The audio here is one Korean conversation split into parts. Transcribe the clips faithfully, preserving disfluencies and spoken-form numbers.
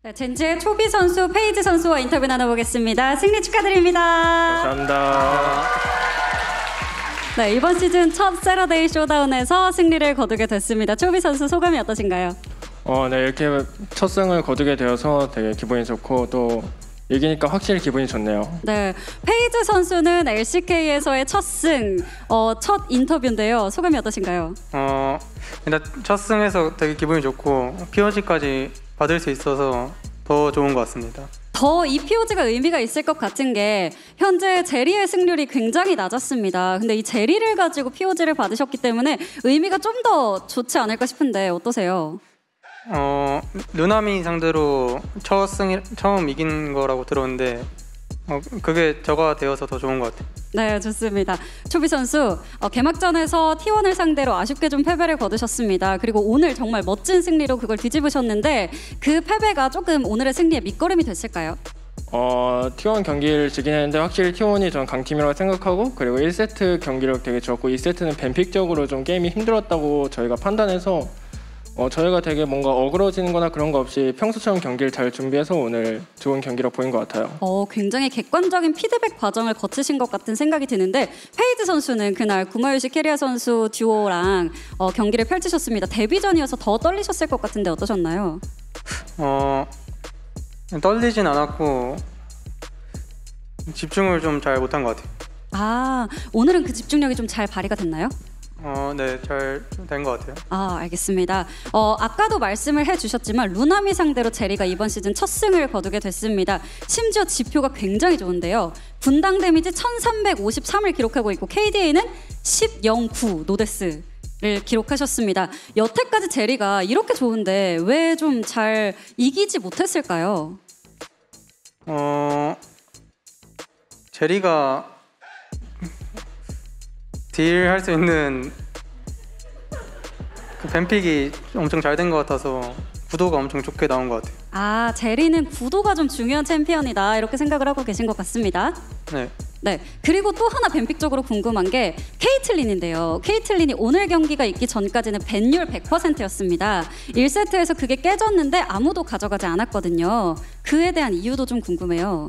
네, 젠지의 초비 선수, 페이지 선수와 인터뷰 나눠보겠습니다. 승리 축하드립니다. 감사합니다. 네, 이번 시즌 첫 세러데이 쇼다운에서 승리를 거두게 됐습니다. 초비 선수 소감이 어떠신가요? 어, 네, 이렇게 첫 승을 거두게 되어서 되게 기분이 좋고 또 이기니까 확실히 기분이 좋네요. 네, 페이지 선수는 엘씨케이에서의 첫 승, 어, 첫 인터뷰인데요. 소감이 어떠신가요? 어, 일단 첫 승에서 되게 기분이 좋고 피오지까지 받을 수 있어서 더 좋은 것 같습니다. 더 이 피오지가 의미가 있을 것 같은 게 현재 제리의 승률이 굉장히 낮았습니다. 근데 이 제리를 가지고 피오지를 받으셨기 때문에 의미가 좀 더 좋지 않을까 싶은데 어떠세요? 어, 루나미 상대로 첫 승, 처음 이긴 거라고 들었는데 어, 그게 저가 되어서 더 좋은 것 같아요. 네, 좋습니다. 초비 선수, 어, 개막전에서 티원을 상대로 아쉽게 좀 패배를 거두셨습니다. 그리고 오늘 정말 멋진 승리로 그걸 뒤집으셨는데 그 패배가 조금 오늘의 승리에 밑거름이 됐을까요? 어, 티원 경기를 지긴 했는데 확실히 티원이 전 강팀이라고 생각하고 그리고 일 세트 경기력 되게 좋았고 이 세트는 뱀픽적으로 좀 게임이 힘들었다고 저희가 판단해서 어, 저희가 되게 뭔가 어그러지는 거나 그런 거 없이 평소처럼 경기를 잘 준비해서 오늘 좋은 경기력 보인 것 같아요. 어, 굉장히 객관적인 피드백 과정을 거치신 것 같은 생각이 드는데 페이지 선수는 그날 구마유시 캐리아 선수 듀오랑 어, 경기를 펼치셨습니다. 데뷔전이어서 더 떨리셨을 것 같은데 어떠셨나요? 어, 떨리진 않았고 집중을 좀 잘 못한 것 같아요. 아, 오늘은 그 집중력이 좀 잘 발휘가 됐나요? 어, 네, 잘 된 것 같아요. 아, 알겠습니다. 어, 아까도 말씀을 해주셨지만 루나미 상대로 제리가 이번 시즌 첫 승을 거두게 됐습니다. 심지어 지표가 굉장히 좋은데요. 분당 데미지 천삼백오십삼을 기록하고 있고 케이디에이는 십 영 구 노데스를 기록하셨습니다. 여태까지 제리가 이렇게 좋은데 왜 좀 잘 이기지 못했을까요? 어, 제리가 딜 할 수 있는 그 뱀픽이 엄청 잘 된 것 같아서 구도가 엄청 좋게 나온 것 같아요. 아, 제리는 구도가 좀 중요한 챔피언이다 이렇게 생각을 하고 계신 것 같습니다. 네. 네, 그리고 또 하나 뱀픽적으로 궁금한 게 케이틀린인데요. 케이틀린이 오늘 경기가 있기 전까지는 밴율 백 퍼센트였습니다. 일 세트에서 그게 깨졌는데 아무도 가져가지 않았거든요. 그에 대한 이유도 좀 궁금해요.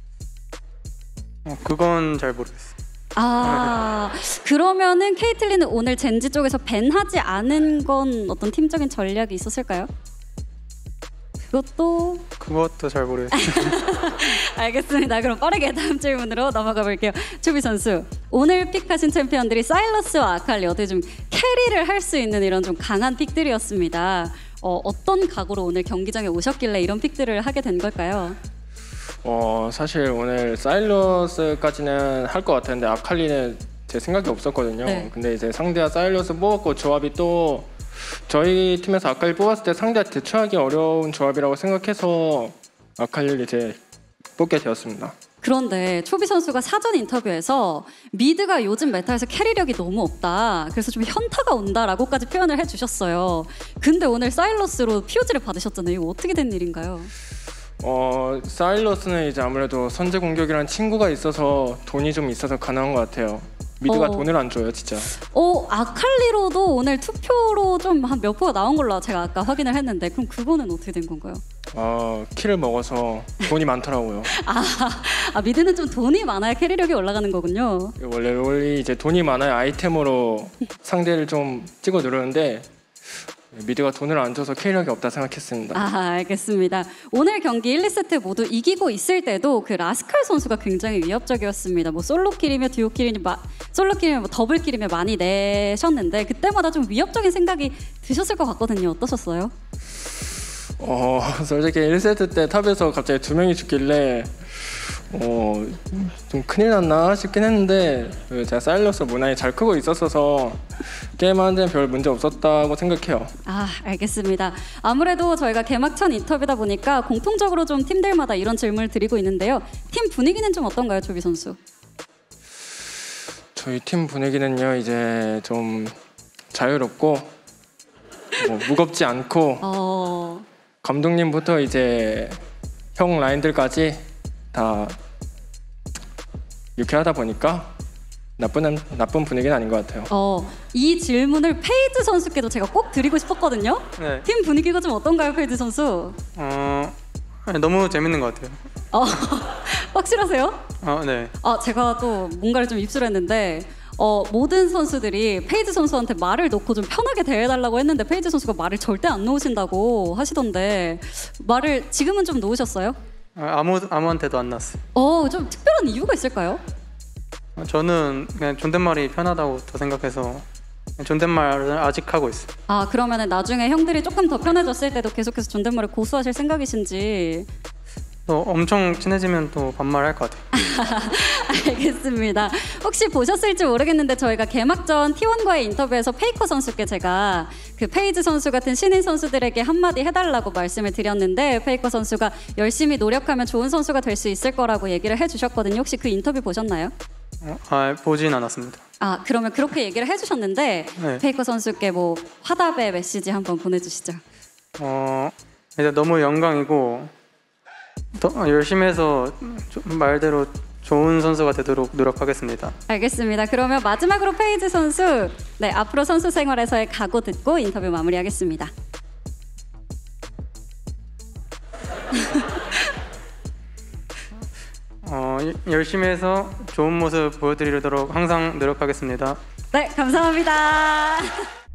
어, 그건 잘 모르겠어요. 아, 그러면은 케이틀린은 오늘 젠지 쪽에서 밴하지 않은 건 어떤 팀적인 전략이 있었을까요? 그것도 그것도 잘 모르겠어요. 알겠습니다. 그럼 빠르게 다음 질문으로 넘어가 볼게요. 초비 선수, 오늘 픽하신 챔피언들이 사일러스와 아칼리 어떻게 좀 캐리를 할 수 있는 이런 좀 강한 픽들이었습니다. 어, 어떤 각오로 오늘 경기장에 오셨길래 이런 픽들을 하게 된 걸까요? 어, 사실 오늘 사일러스까지는 할 것 같았는데 아칼리는 제 생각이 없었거든요. 네. 근데 이제 상대가 사일러스 뽑았고 조합이 또 저희 팀에서 아칼리 뽑았을 때 상대가 대처하기 어려운 조합이라고 생각해서 아칼리를 이제 뽑게 되었습니다. 그런데 초비 선수가 사전 인터뷰에서 미드가 요즘 메타에서 캐리력이 너무 없다. 그래서 좀 현타가 온다라고까지 표현을 해주셨어요. 근데 오늘 사일러스로 피오지를 받으셨잖아요. 이거 어떻게 된 일인가요? 어, 사일러스는 이제 아무래도 선제 공격이라는 친구가 있어서 돈이 좀 있어서 가능한 것 같아요. 미드가 어. 돈을 안 줘요, 진짜. 어, 아칼리로도 오늘 투표로 좀 한 몇 표가 나온 걸로 제가 아까 확인을 했는데 그럼 그거는 어떻게 된 건가요? 어, 키를 먹어서 돈이 많더라고요. 아, 아, 미드는 좀 돈이 많아야 캐리력이 올라가는 거군요. 원래 롤이 이제 돈이 많아야 아이템으로 상대를 좀 찍어 누르는데 미드가 돈을 안 줘서 캐리력이 없다 생각했습니다. 아, 알겠습니다. 오늘 경기 일, 이 세트 모두 이기고 있을 때도 그 라스칼 선수가 굉장히 위협적이었습니다. 뭐 솔로킬이며 듀오킬이며 마, 솔로킬이며 뭐 더블킬이며 많이 내셨는데 그때마다 좀 위협적인 생각이 드셨을 것 같거든요. 어떠셨어요? 어, 솔직히 일 세트 때 탑에서 갑자기 두 명이 죽길래 어, 좀 큰일 났나 싶긴 했는데 제가 사일러스 무난히 잘 크고 있었어서 게임하는 데는 별 문제 없었다고 생각해요. 아, 알겠습니다. 아무래도 저희가 개막전 인터뷰다 보니까 공통적으로 좀 팀들마다 이런 질문을 드리고 있는데요. 팀 분위기는 좀 어떤가요, 조비 선수? 저희 팀 분위기는요 이제 좀 자유롭고 뭐 무겁지 않고 어... 감독님부터 이제 형 라인들까지 다 유쾌하다 보니까 나쁜 나쁜 분위기는 아닌 것 같아요. 어, 이 질문을 페이즈 선수께도 제가 꼭 드리고 싶었거든요. 네. 팀 분위기가 좀 어떤가요, 페이즈 선수? 어, 아니, 너무 재밌는 것 같아요. 어, 확실하세요? 어, 네. 아, 제가 또 뭔가를 좀 입수했는데 어, 모든 선수들이 페이지 선수한테 말을 놓고 좀 편하게 대해달라고 했는데 페이지 선수가 말을 절대 안 놓으신다고 하시던데 말을 지금은 좀 놓으셨어요? 아, 아무 아무한테도 안 났어요. 어, 좀 특별한 이유가 있을까요? 어, 저는 그냥 존댓말이 편하다고 더 생각해서 존댓말을 아직 하고 있어요. 아, 그러면은 나중에 형들이 조금 더 편해졌을 때도 계속해서 존댓말을 고수하실 생각이신지. 또 엄청 친해지면 또 반말할 것 같아요. 알겠습니다. 혹시 보셨을지 모르겠는데 저희가 개막전 티원과의 인터뷰에서 페이커 선수께 제가 그 페이지 선수 같은 신인 선수들에게 한마디 해달라고 말씀을 드렸는데 페이커 선수가 열심히 노력하면 좋은 선수가 될 수 있을 거라고 얘기를 해주셨거든요. 혹시 그 인터뷰 보셨나요? 어, 아, 보진 않았습니다. 아, 그러면 그렇게 얘기를 해주셨는데 네. 페이커 선수께 뭐 화답의 메시지 한번 보내주시죠. 어, 일단 너무 영광이고 더 열심히 해서 좀 말대로 좋은 선수가 되도록 노력하겠습니다. 알겠습니다. 그러면 마지막으로 페이지 선수, 네, 앞으로 선수 생활에서의 각오 듣고 인터뷰 마무리하겠습니다. 어, 열심히 해서 좋은 모습 보여드리도록 항상 노력하겠습니다. 네, 감사합니다.